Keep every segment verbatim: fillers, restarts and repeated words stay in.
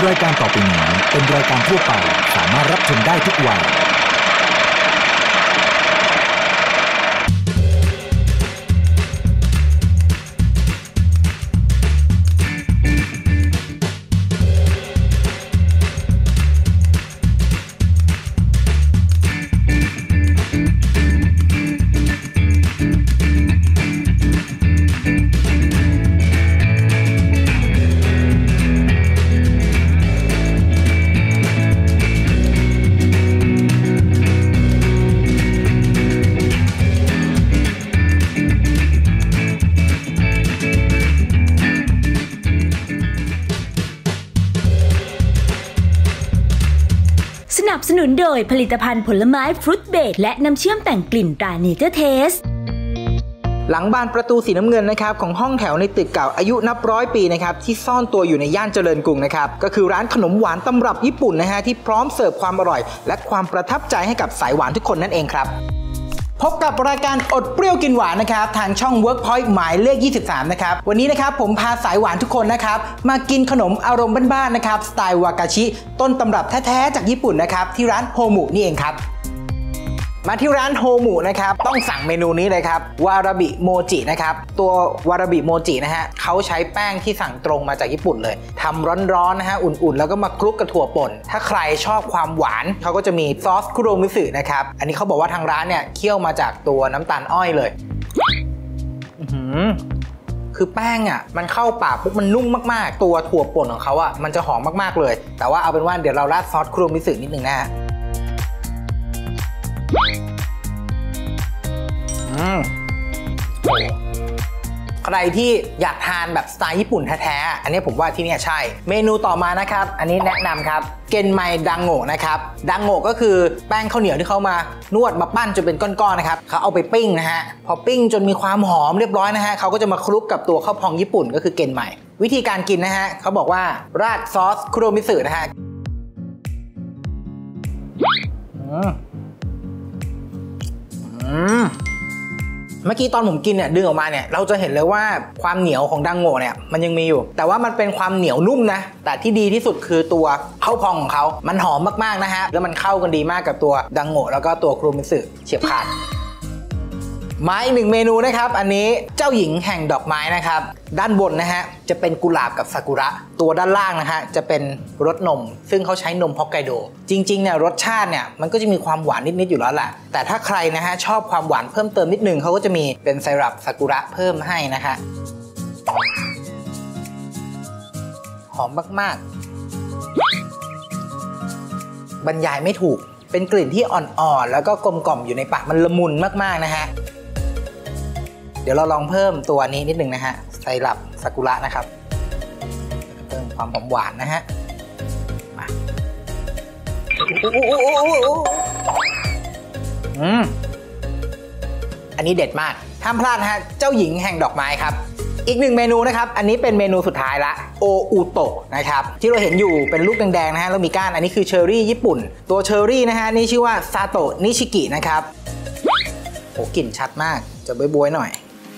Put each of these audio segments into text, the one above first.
รายการต่อไปนี้เป็นรายการทั่วไปสามารถรับชมได้ทุกวัยสนับสนุนโดยผลิตภัณฑ์ผลไม้ฟรุตเบรดและน้ำเชื่อมแต่งกลิ่นตราเนเจอร์เทสหลังบานประตูสีน้ำเงินนะครับของห้องแถวในตึกเก่าอายุนับร้อยปีนะครับที่ซ่อนตัวอยู่ในย่านเจริญกรุงนะครับก็คือร้านขนมหวานตำรับญี่ปุ่นนะฮะที่พร้อมเสิร์ฟความอร่อยและความประทับใจให้กับสายหวานทุกคนนั่นเองครับพบกับรายการอดเปรี้ยวกินหวานนะครับทางช่อง Workpoint หมายเลขยี่สิบสามนะครับวันนี้นะครับผมพาสายหวานทุกคนนะครับมากินขนมอารมณ์บ้านๆนะครับสไตล์วากาชิต้นตำรับแท้ๆจากญี่ปุ่นนะครับที่ร้านโฮมุนี่เองครับมาที่ร้านโฮมุนะครับต้องสั่งเมนูนี้เลยครับวาราบิโมจินะครับตัววาราบิโมจินะฮะเขาใช้แป้งที่สั่งตรงมาจากญี่ปุ่นเลยทำร้อนๆนะฮะอุ่นๆแล้วก็มาคลุกกับถั่วป่นถ้าใครชอบความหวานเขาก็จะมีซอสคุโรมิสึนะครับอันนี้เขาบอกว่าทางร้านเนี่ยเคี่ยวมาจากตัวน้ำตาลอ้อยเลยคือแป้งอ่ะมันเข้าปากปุ๊บมันนุ่มมากๆตัวถั่วป่นของเขาอ่ะมันจะหอมมากๆเลยแต่ว่าเอาเป็นว่าเดี๋ยวเราราดซอสคุโรมิสึนิดนึงนะฮะใครที่อยากทานแบบสไตล์ญี่ปุ่นแท้ๆอันนี้ผมว่าที่นี่ใช่เมนูต่อมานะครับอันนี้แนะนำครับเกนไมดังโง่นะครับดังโง่ก็คือแป้งข้าวเหนียวที่เขามานวดมาปั้นจนเป็นก้อนๆนะครับเขาเอาไปปิ้งนะฮะพอปิ้งจนมีความหอมเรียบร้อยนะฮะเขาก็จะมาคลุกกับตัวข้าวพองญี่ปุ่นก็คือเกนไมวิธีการกินนะฮะเขาบอกว่าราดซอสคุโรมิสึนะฮะเมื่อกี้ตอนผมกินเนี่ยดึงออกมาเนี่ยเราจะเห็นเลยว่าความเหนียวของดังโง่เนี่ยมันยังมีอยู่แต่ว่ามันเป็นความเหนียวนุ่มนะแต่ที่ดีที่สุดคือตัวข้าวพองของเขามันหอมมากๆนะฮะแล้วมันเข้ากันดีมากกับตัวดังโง่แล้วก็ตัวคุโรมิสึเฉียบขาดมาอีกหนึ่งเมนูนะครับอันนี้เจ้าหญิงแห่งดอกไม้นะครับด้านบนนะฮะจะเป็นกุหลาบกับซากุระตัวด้านล่างนะฮะจะเป็นรสนมซึ่งเขาใช้นมฮอกไกโดจริงๆเนี่ยรสชาติเนี่ยมันก็จะมีความหวานนิดๆอยู่แล้วแหละแต่ถ้าใครนะฮะชอบความหวานเพิ่มเติมนิดนึงเขาก็จะมีเป็นไซรัปซากุระเพิ่มให้นะฮะหอมมากๆบรรยายไม่ถูกเป็นกลิ่นที่อ่อนๆแล้วก็กลมกล่อมอยู่ในปากมันละมุนมากๆนะฮะเดี๋ยวเราลองเพิ่มตัวนี้นิดนึงนะฮะไซรัปซากุระนะครับเพิ่มความหอมหวานนะฮะมาอืมอันนี้เด็ดมากห้ามพลาดนะฮะเจ้าหญิงแห่งดอกไม้ครับอีกหนึ่งเมนูนะครับอันนี้เป็นเมนูสุดท้ายละโออุโตะนะครับที่เราเห็นอยู่เป็นลูกแดงๆนะฮะแล้วมีก้านอันนี้คือเชอร์รี่ญี่ปุ่นตัวเชอร์รี่นะฮะนี่ชื่อว่าซาโตะนิชิกินะครับโอ้กลิ่นชัดมากจะบวยๆหน่อย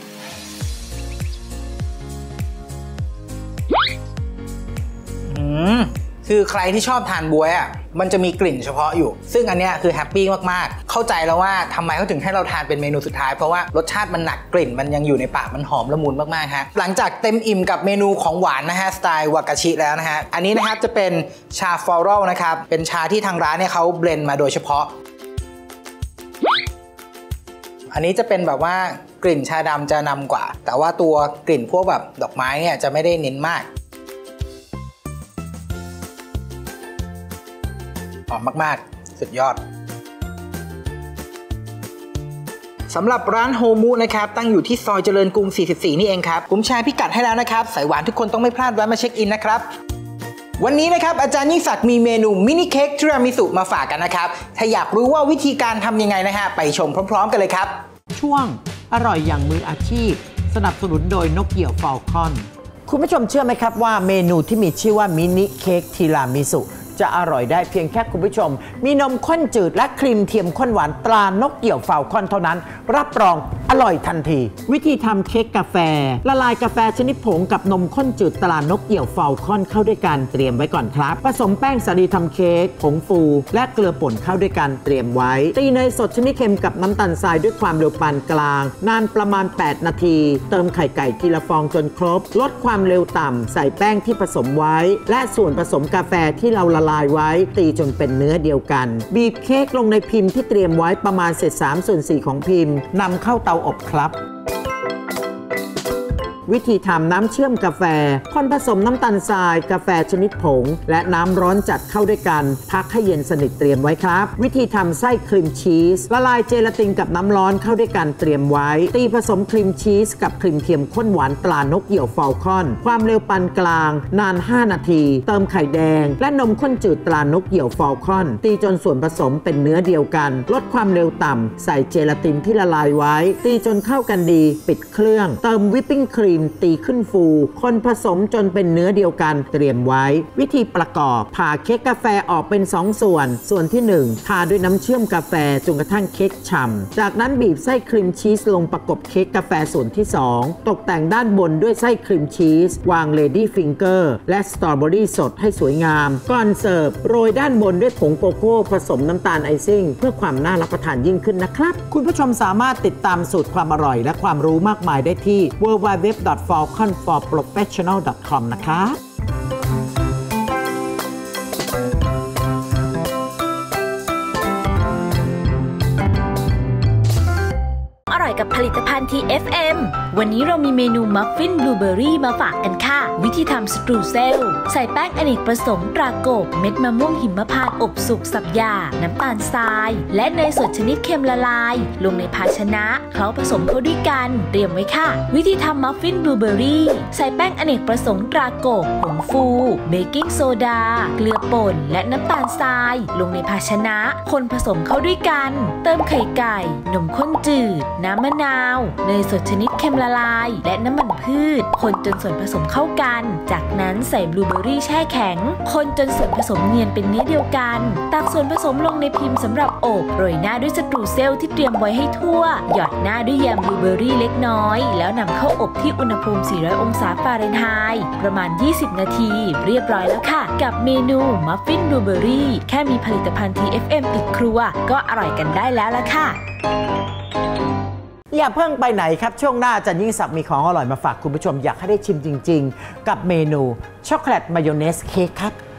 อืมคือใครที่ชอบทานบวยอ่ะมันจะมีกลิ่นเฉพาะอยู่ซึ่งอันเนี้ยคือแฮปปี้มากๆเข้าใจแล้วว่าทำไมเขาถึงให้เราทานเป็นเมนูสุดท้ายเพราะว่ารสชาติมันหนักกลิ่นมันยังอยู่ในปากมันหอมละมุนมากๆฮะหลังจากเต็มอิ่มกับเมนูของหวานนะฮะสไตล์วากาชิแล้วนะฮะอันนี้นะครับจะเป็นชาฟลอรัลนะครับเป็นชาที่ทางร้านเนี่ยเขาเบลนด์มาโดยเฉพาะอันนี้จะเป็นแบบว่ากลิ่นชาดำจะนำกว่าแต่ว่าตัวกลิ่นพวกแบบดอกไม้เนี่ยจะไม่ได้เน้นมากหอมมากๆสุดยอดสำหรับร้านโฮมุนะครับตั้งอยู่ที่ซอยเจริญกรุงสี่สิบสี่นี่เองครับผมแชร์พิกัดให้แล้วนะครับสายหวานทุกคนต้องไม่พลาดแวะมาเช็คอินนะครับวันนี้นะครับอาจารย์ยิ่งศักดิ์มีเมนูมินิเค้กทีรามิสุมาฝากกันนะครับถ้าอยากรู้ว่าวิธีการทำยังไงนะฮะไปชมพร้อมๆกันเลยครับช่วงอร่อยอย่างมืออาชีพสนับสนุนโดยนกเกี่ยวฟอลคอนคุณผู้ชมเชื่อไหมครับว่าเมนูที่มีชื่อว่ามินิเค้กทีรามิสุจะอร่อยได้เพียงแค่คุณผู้ชมมีนมข้นจืดและครีมเทียมข้นหวานตรานกเกี่ยวฟาวคอนเท่านั้นรับรองอร่อยทันทีวิธีทำเค้กกาแฟละลายกาแฟชนิดผงกับนมข้นจืดตรานกเกี่ยวฟาวคอนเข้าด้วยกันเตรียมไว้ก่อนครับผสมแป้งสาลีทำเค้กผงฟูและเกลือป่นเข้าด้วยกันเตรียมไว้ตีเนยสดชนิดเค็มกับน้ำตาลทรายด้วยความเร็วปานกลางนานประมาณแปดนาทีเติมไข่ไก่ทีละฟองจนครบลดความเร็วต่ำใส่แป้งที่ผสมไว้และส่วนผสมกาแฟที่เราละลายไว้ตีจนเป็นเนื้อเดียวกันบีบเค้กลงในพิมพ์ที่เตรียมไว้ประมาณเศษสามส่วนสี่ของพิมพ์นำเข้าเตาอบครับวิธีทำน้ำเชื่อมกาแฟคนผสมน้ำตาลทรายกาแฟชนิดผงและน้ำร้อนจัดเข้าด้วยกันพักให้เย็นสนิทเตรียมไว้ครับวิธีทำไส้ครีมชีสละลายเจลาตินกับน้ำร้อนเข้าด้วยกันเตรียมไว้ตีผสมครีมชีสกับครีมเทียมข้นหวานตรานกเหี่ยวฟาลคอนความเร็วปานกลางนานห้านาทีเติมไข่แดงและนมข้นจืดตรานกเหี่ยวฟาลคอนตีจนส่วนผสมเป็นเนื้อเดียวกันลดความเร็วต่ำใส่เจลาตินที่ละลายไว้ตีจนเข้ากันดีปิดเครื่องเติมวิปปิ้งครีมตีขึ้นฟูคนผสมจนเป็นเนื้อเดียวกันเตรียมไว้วิธีประกอบผ่าเค้กกาแฟออกเป็นสองส่วนส่วนที่หนึ่งทาด้วยน้ำเชื่อมกาแฟจนกระทั่งเค้กฉ่ำจากนั้นบีบไส้ครีมชีสลงประกบเค้กกาแฟส่วนที่สองตกแต่งด้านบนด้วยไส้ครีมชีสวางเลดี้ฟิงเกอร์และสตรอเบอรี่สดให้สวยงามก่อนเสิร์ฟโรยด้านบนด้วยผงโกโก้ผสมน้ำตาลไอซิ่งเพื่อความน่ารับประทานยิ่งขึ้นนะครับคุณผู้ชมสามารถติดตามสูตรความอร่อยและความรู้มากมายได้ที่ ดับเบิลยู ดับเบิลยู ดับเบิลยู ดอท ฟอลคอน ฟอร์ โปรเฟชชั่นแนล ดอท คอม นะครับอร่อยกับผลิตภัณฑ์ ที เอฟ เอ็ม วันนี้เรามีเมนูมัฟฟินบลูเบอร์รี่มาฝากกันค่ะวิธีทำสตรูเซลใส่แป้งอเนกประสงค์ตราโกบเม็ดมะม่วงหิมพานต์อบสุกสับหยาบน้ำตาลทรายและเนยสดชนิดเค็มละลายลงในภาชนะเคล้าผสมเข้าด้วยกันเตรียมไว้ค่ะวิธีทำมัฟฟินบลูเบอร์รี่ใส่แป้งอเนกประสงค์ตราโกบผงฟูเบกกิ้งโซดาเกลือป่นและน้ำตาลทรายลงในภาชนะคนผสมเข้าด้วยกันเติมไข่ไก่นมข้นจืดน้ำมะนาวเนยสดชนิดเค็มละลายและน้ำมันพืชคนจนส่วนผสมเข้ากันจากนั้นใส่บลูเบอร์รี่แช่แข็งคนจนส่วนผสมเนียนเป็นเนื้อเดียวกันตักส่วนผสมลงในพิมพ์สำหรับอบโรยหน้าด้วยสตรูเซลที่เตรียมไว้ให้ทั่วหยอดหน้าด้วยแยมบลูเบอร์รี่เล็กน้อยแล้วนำเข้าอบที่อุณหภูมิสี่ร้อยองศาฟาเรนไฮต์ประมาณยี่สิบนาทีเรียบร้อยแล้วค่ะกับเมนูมัฟฟินบลูเบอร์รี่แค่มีผลิตภัณฑ์ ที เอฟ เอ็ม ติดครัวก็อร่อยกันได้แล้วล่ะค่ะอย่าเพิ่งไปไหนครับช่วงหน้าจันยิ่งศักดิ์มีของอร่อยมาฝากคุณผู้ชมอยากให้ได้ชิมจริงๆกับเมนูช็อกโกแลตมายองเนสเค้กครับ